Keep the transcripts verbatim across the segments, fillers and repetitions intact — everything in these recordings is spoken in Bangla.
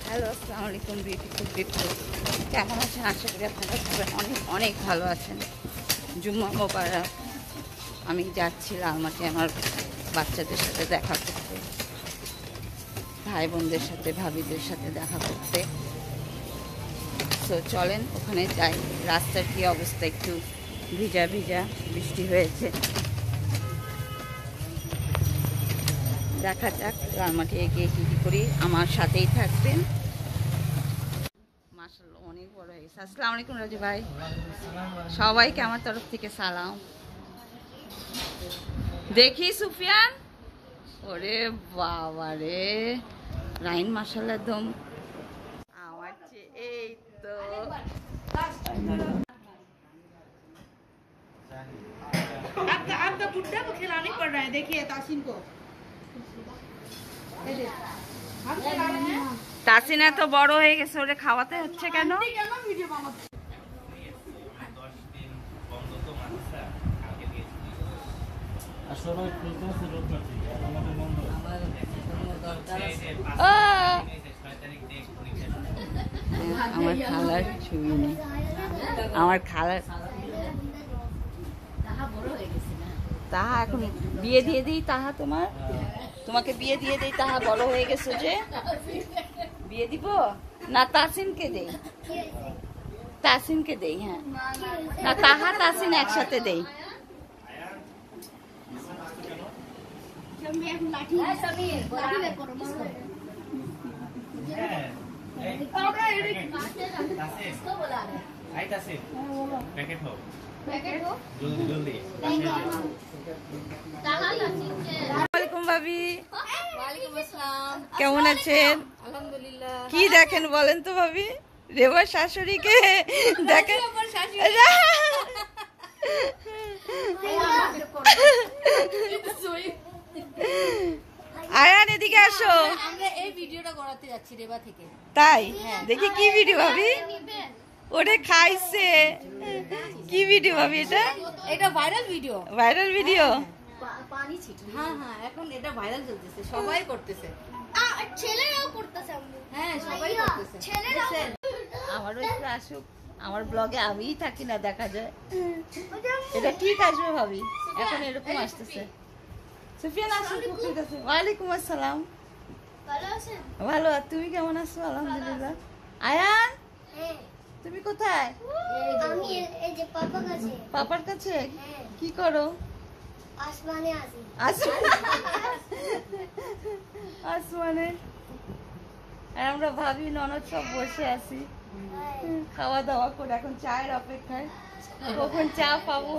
হ্যালো, আসসালামু আলাইকুম বিউটিফুল পিপল। কেমন আছেন? আশা করি আপনারা সবাই অনেক অনেক ভালো আছেন। জুম্মা মোবারক। আমি যাচ্ছি লালমাটি আমার বাচ্চাদের সাথে দেখা করতে, ভাই বোনদের সাথে, ভাবিদের সাথে দেখা করতে। তো চলেন ওখানে যাই। রাস্তার কি অবস্থা, একটু ভিজা ভিজা, বৃষ্টি হয়েছে। দেখা যাক লালমাটি এগিয়ে কী কী করি। আমার সাথেই থাকবেন। মাশাআল্লাহ অনেক বড় হয়ে গেছে। আসসালামু আলাইকুম রাজু ভাই, সবাইকে আমার তরফ থেকে সালাম। দেখি সুফিয়ান, ওরে বাবা রে, রাইন মাশাআল্লাহ একদম আমার চেয়ে। এই তো आपका आपका बुड्ढा को खिलाने पड़ रहा है। देखिए तासीन को हम खिला रहे हैं। তাসিন এত বড় হয়ে গেছে, ওরে খাওয়াতে হচ্ছে কেন? वीडियो बनाते আমার খালার ছবি নেই, আমার খালার তাহা এখন বিয়ে দিয়ে দিই। তাহা তোমার তোমাকে বিয়ে দিয়ে দিই। তাহা বড় হয়ে গেছে যে বিয়ে দিব না? তাসিনকে দেই, তাসিনকে দেই। হ্যাঁ না, তাহা তাসিন একসাথে দেই। ওয়ালাইকুম ভাবি, কেমন আছেন? কি দেখেন বলেন তো ভাবি? রেবার শাশুড়িকে দেখেন। আয়ান এদিকে আসো। আমরা এই ভিডিওটা করাতে যাচ্ছি রেবা থেকে। তাই দেখি কি ভিডিও ভাবি? ওরে খাইছে। কি ভিডিও ভাবি এটা? এটা ভাইরাল ভিডিও। Viral video? পানি ছিট। হ্যাঁ হ্যাঁ, এখন এটা ভাইরাল চলতেছে, সবাই করতেছে। ছেলেরাও করতেছে। হ্যাঁ সবাই করতেছে। ছেলেরাও আমারও একটু আসুক। আমার ব্লগে আমিই থাকি না, দেখা যায়। এটা ঠিক আসবে ভাবি, এখন এরকম আসতেছে। সুফিয়ান আসুন। ওয়ালাইকুম আসসালাম। ভালো আছেন? ভালো, আর তুমি কেমন আছো? আলহামদুলিল্লাহ। আয়ান হ্যাঁ। তুমি কোথায়? আমি এই যে পাপা কাছে। পাপার কাছে? হ্যাঁ। কি করো? আসমানে আছি। আসমানে। আর আমরা ভাবি ননদ সব বসে আছি, খাওয়া দাওয়া করে এখন চায়ের অপেক্ষায়, কখন চা পাবো।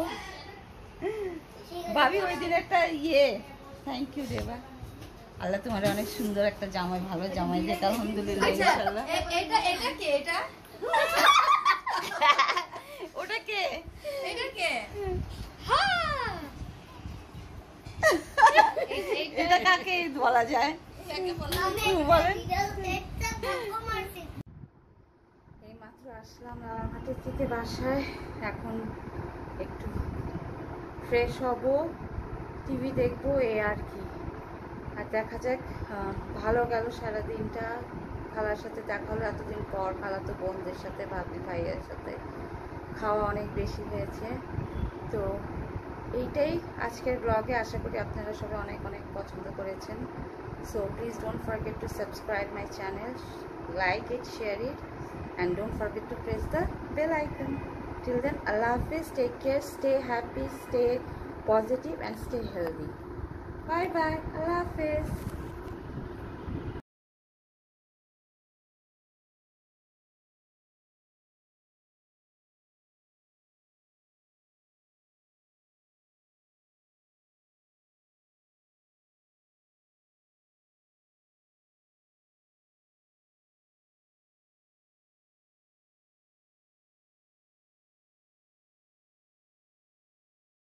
ভাবি ওই দিন একটা ইয়ে, থ্যাংক ইউ দেবা। আল্লাহ তোমার অনেক সুন্দর একটা জামাই, ভালো জামাই দেখ আলহামদুলিল্লাহ ইনশাআল্লাহ। এটা এটা কে? এটা ওটা কে? এটা কে? এটা কাকে বলা যায়? কাকে বলা? বলেন। একটা ধাক্কা মারছে। এই মাত্র আসলাম রানাঘাটের থেকে বাসায়। এখন একটু ফ্রেশ হব, টিভি দেখবো, এই আর কি। আর দেখা যাক। ভালো গেল সারাদিনটা, খালার সাথে দেখা হলো এতদিন পর, খালা তো বোনদের সাথে, ভাবি ভাইয়ের সাথে খাওয়া অনেক বেশি হয়েছে। তো এইটাই আজকের ব্লগে। আশা করি আপনারা সবাই অনেক অনেক পছন্দ করেছেন। So please don't forget to subscribe my channel, like it, share it, and don't forget to press the bell icon. Till then, Allah Hafiz, take care, stay happy, stay positive and stay healthy. Bye bye, Allah Hafiz.